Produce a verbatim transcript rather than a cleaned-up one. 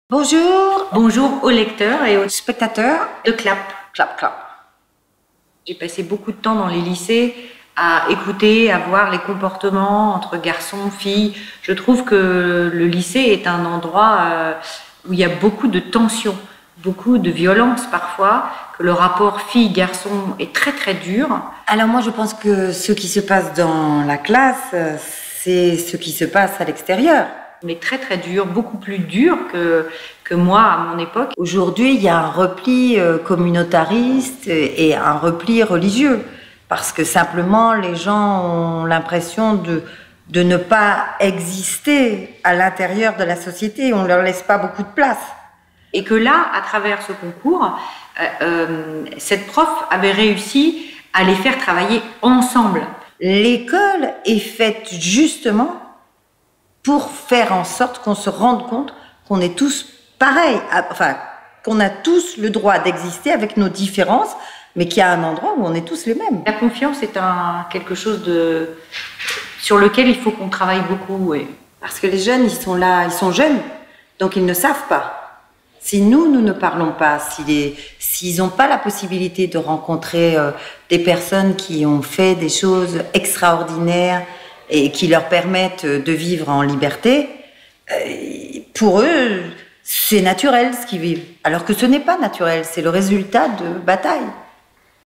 Bonjour, Bonjour aux lecteurs et aux spectateurs. de Clap. Clap, clap. J'ai passé beaucoup de temps dans les lycées à écouter, à voir les comportements entre garçons, filles. Je trouve que le lycée est un endroit euh, où il y a beaucoup de tensions, beaucoup de violence parfois, que le rapport fille-garçon est très très dur. Alors moi je pense que ce qui se passe dans la classe, c'est ce qui se passe à l'extérieur. Mais très très dur, beaucoup plus dur que, que moi à mon époque. Aujourd'hui, il y a un repli euh, communautariste et un repli religieux. Parce que simplement, les gens ont l'impression de, de ne pas exister à l'intérieur de la société. On ne leur laisse pas beaucoup de place. Et que là, à travers ce concours, euh, euh, cette prof avait réussi à les faire travailler ensemble. L'école est faite justement pour faire en sorte qu'on se rende compte qu'on est tous pareils, enfin, qu'on a tous le droit d'exister avec nos différences, mais qu'il y a un endroit où on est tous les mêmes. La confiance est un, quelque chose de, sur lequel il faut qu'on travaille beaucoup. Oui. Parce que les jeunes, ils sont là, ils sont jeunes, donc ils ne savent pas. Si nous, nous ne parlons pas, s'ils si n'ont pas la possibilité de rencontrer euh, des personnes qui ont fait des choses extraordinaires, et qui leur permettent de vivre en liberté, pour eux, c'est naturel ce qu'ils vivent. Alors que ce n'est pas naturel, c'est le résultat de batailles.